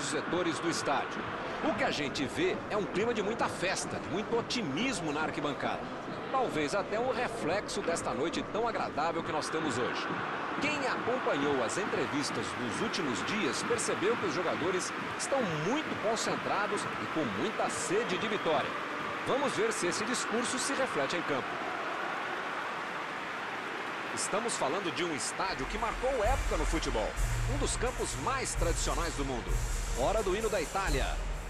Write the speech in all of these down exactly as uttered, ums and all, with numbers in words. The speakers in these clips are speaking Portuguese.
os setores do estádio. O que a gente vê é um clima de muita festa, de muito otimismo na arquibancada. Talvez até um reflexo desta noite tão agradável que nós temos hoje. Quem acompanhou as entrevistas dos últimos dias percebeu que os jogadores estão muito concentrados e com muita sede de vitória. Vamos ver se esse discurso se reflete em campo. Estamos falando de um estádio que marcou época no futebol. Um dos campos mais tradicionais do mundo. Hora do hino da Itália.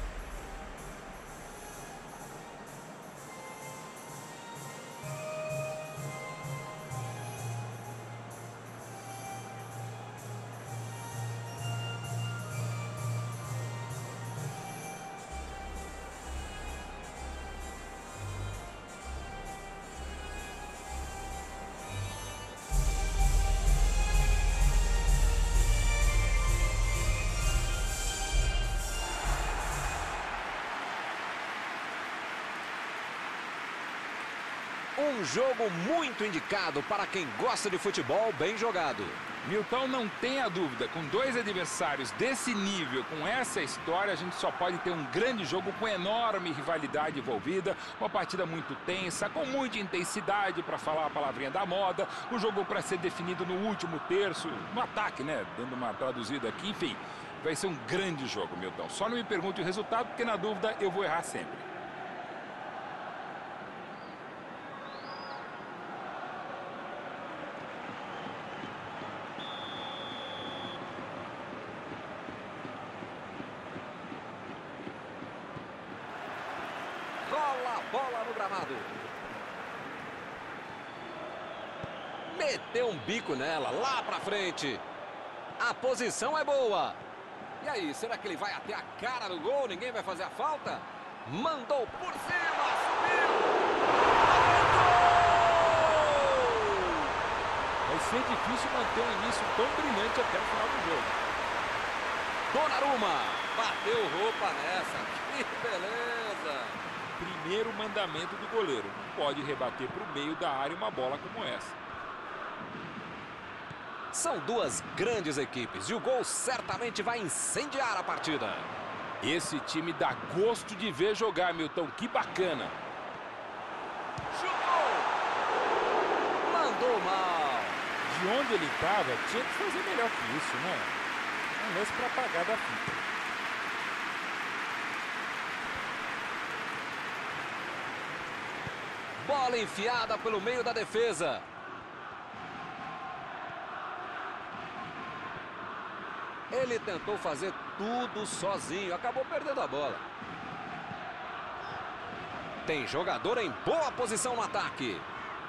Um jogo muito indicado para quem gosta de futebol bem jogado. Milton, não tenha dúvida, com dois adversários desse nível, com essa história, a gente só pode ter um grande jogo com enorme rivalidade envolvida, uma partida muito tensa, com muita intensidade, para falar a palavrinha da moda, o jogo para ser definido no último terço, no ataque, né, dando uma traduzida aqui, enfim, vai ser um grande jogo, Milton. Só não me pergunte o resultado, porque na dúvida eu vou errar sempre. Rola a bola no gramado. Meteu um bico nela, lá pra frente. A posição é boa. E aí, será que ele vai até a cara do gol? Ninguém vai fazer a falta? Mandou por cima, subiu. Vai ser difícil manter um início tão brilhante até o final do jogo. Donnarumma bateu roupa nessa. Que beleza. Primeiro mandamento do goleiro: não pode rebater para o meio da área uma bola como essa. São duas grandes equipes e o gol certamente vai incendiar a partida. Esse time dá gosto de ver jogar, Milton. Que bacana. Chutou! Mandou mal. De onde ele estava, tinha que fazer melhor que isso, né? Um lance para apagar da fita. Bola enfiada pelo meio da defesa. Ele tentou fazer tudo sozinho, acabou perdendo a bola. Tem jogador em boa posição no ataque.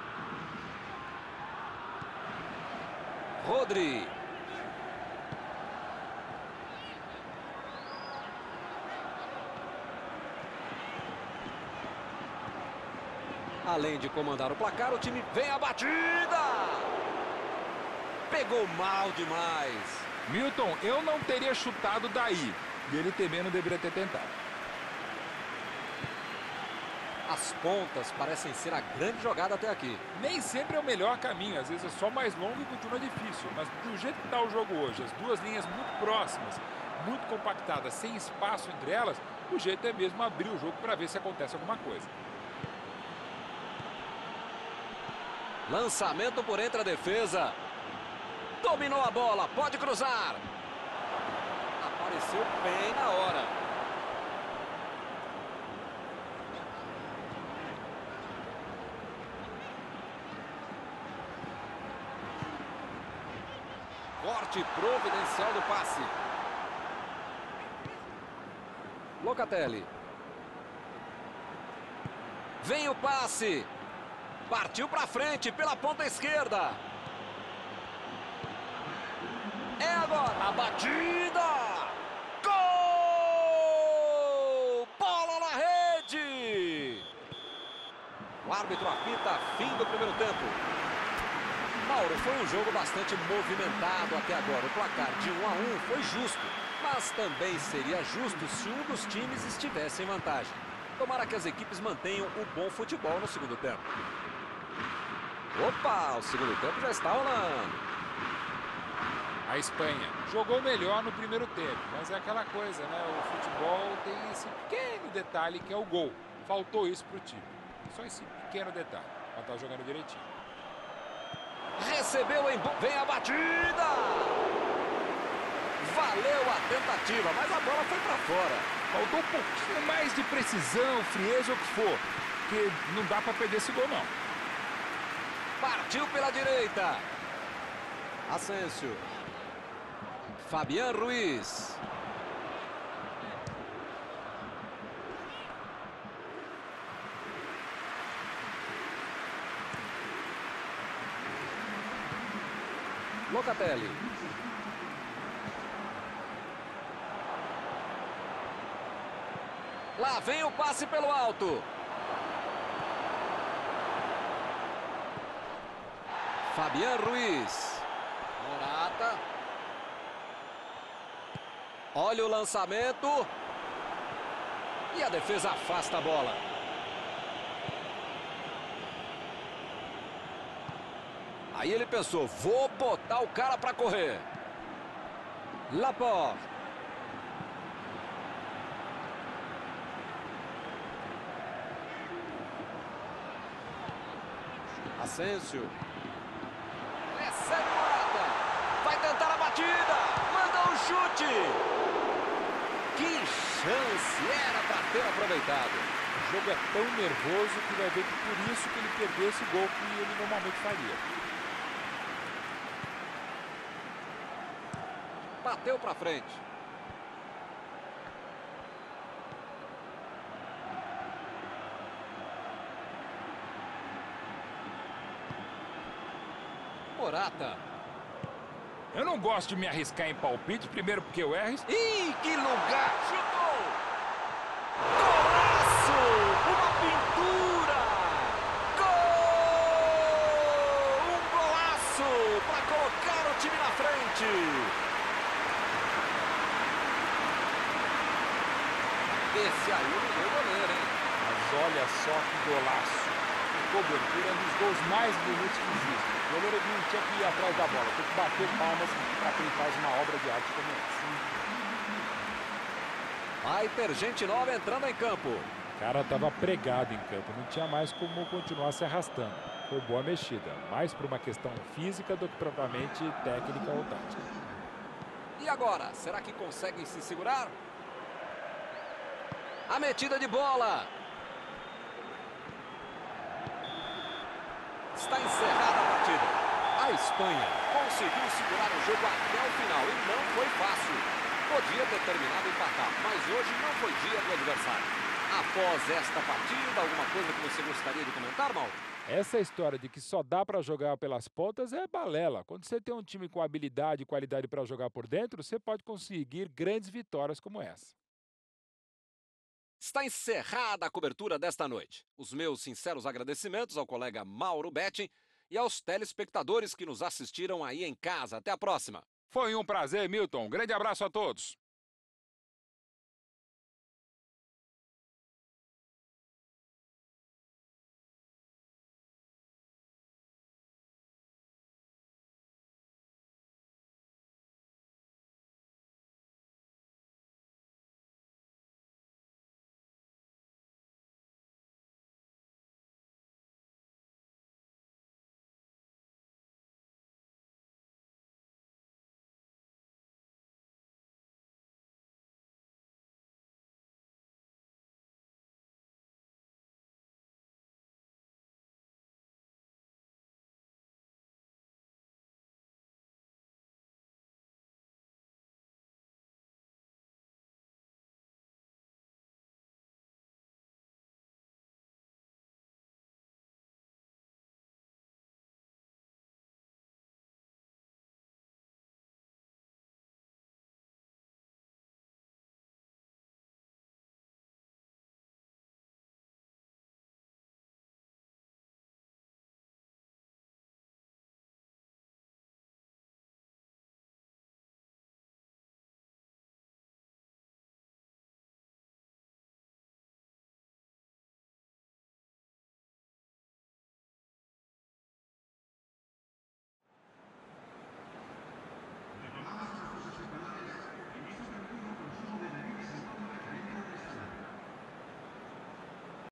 Rodri. Além de comandar o placar, o time vem à batida. Pegou mal demais. Milton, eu não teria chutado daí. E ele também não deveria ter tentado. As pontas parecem ser a grande jogada até aqui. Nem sempre é o melhor caminho. Às vezes é só mais longo e continua difícil. Mas do jeito que está o jogo hoje, as duas linhas muito próximas, muito compactadas, sem espaço entre elas, o jeito é mesmo abrir o jogo para ver se acontece alguma coisa. Lançamento por entre a defesa. Dominou a bola, pode cruzar. Apareceu bem na hora. Corte providencial do passe. Locatelli. Vem o passe. Partiu para frente pela ponta esquerda. É agora a batida. Gol! Bola na rede. O árbitro apita fim do primeiro tempo. Mauro, foi um jogo bastante movimentado até agora. O placar de um a um foi justo, mas também seria justo se um dos times estivesse em vantagem. Tomara que as equipes mantenham o bom futebol no segundo tempo. Opa, o segundo tempo já está rolando. A Espanha jogou melhor no primeiro tempo, mas é aquela coisa, né? O futebol tem esse pequeno detalhe que é o gol. Faltou isso para o time. Só esse pequeno detalhe. Mas tá jogando direitinho. Recebeu em... Vem a batida! Valeu a tentativa, mas a bola foi para fora. Faltou um pouquinho mais de precisão, frieza, ou o que for. Porque não dá para perder esse gol, não. Partiu pela direita. Asensio. Fabián Ruiz. Locatelli. Lá vem o passe pelo alto. Fabián Ruiz. Morata. Olha o lançamento. E a defesa afasta a bola. Aí ele pensou, vou botar o cara para correr. Laporte. Asensio. Recebe Morata. Vai tentar a batida. Manda um chute. Que chance era para ter aproveitado. O jogo é tão nervoso que vai ver que por isso que ele perdeu esse gol que ele normalmente faria. Bateu para frente. Morata. Eu não gosto de me arriscar em palpite, primeiro porque eu erro. Ih, que lugar! Chutou! Golaço! Uma pintura! Gol! Um golaço para colocar o time na frente! Esse aí não deu goleiro, hein? Mas olha só que golaço. Cobertura é um dos gols mais bonitos que existe. O goleiro não tinha que ir atrás da bola, tem que bater palmas para quem faz uma obra de arte como essa. Vai ter gente nova entrando em campo. O cara estava pregado em campo, não tinha mais como continuar se arrastando. Foi boa mexida, mais por uma questão física do que propriamente técnica ou tática. E agora, será que conseguem se segurar? A metida de bola. Está encerrada a partida. A Espanha conseguiu segurar o jogo até o final e não foi fácil. Podia ter terminado empatado, mas hoje não foi dia do adversário. Após esta partida, alguma coisa que você gostaria de comentar, Mauro? Essa história de que só dá para jogar pelas pontas é balela. Quando você tem um time com habilidade e qualidade para jogar por dentro, você pode conseguir grandes vitórias como essa. Está encerrada a cobertura desta noite. Os meus sinceros agradecimentos ao colega Mauro Betting e aos telespectadores que nos assistiram aí em casa. Até a próxima. Foi um prazer, Milton. Um grande abraço a todos.